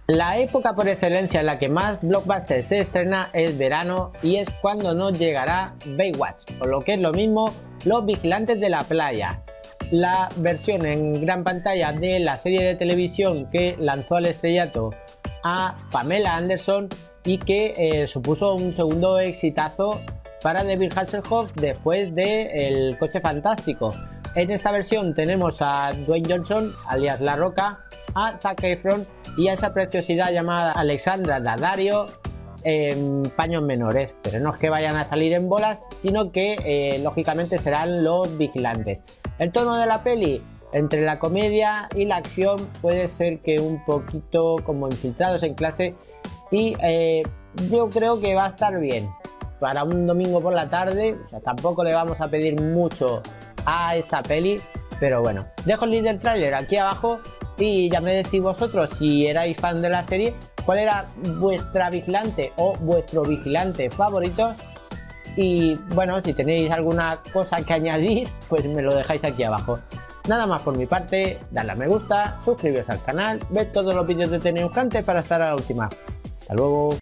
La época por excelencia en la que más blockbusters se estrena es verano y es cuando nos llegará Baywatch, o lo que es lo mismo, Los Vigilantes de la Playa. La versión en gran pantalla de la serie de televisión que lanzó al estrellato a Pamela Anderson y que supuso un segundo exitazo para David Hasselhoff después de El Coche Fantástico. En esta versión tenemos a Dwayne Johnson, alias La Roca, a Zac Efron y a esa preciosidad llamada Alexandra Daddario en paños menores, pero no es que vayan a salir en bolas, sino que lógicamente serán los vigilantes. El tono de la peli, entre la comedia y la acción, puede ser que un poquito como Infiltrados en clase, y yo creo que va a estar bien para un domingo por la tarde. O sea, tampoco le vamos a pedir mucho a esta peli, pero bueno, dejo el link del tráiler aquí abajo y ya me decís vosotros, si erais fan de la serie, cuál era vuestra vigilante o vuestro vigilante favorito. Y bueno, si tenéis alguna cosa que añadir, pues me lo dejáis aquí abajo. Nada más por mi parte, dadle a me gusta, suscribiros al canal, ved todos los vídeos de TNUcante para estar a la última. Hasta luego.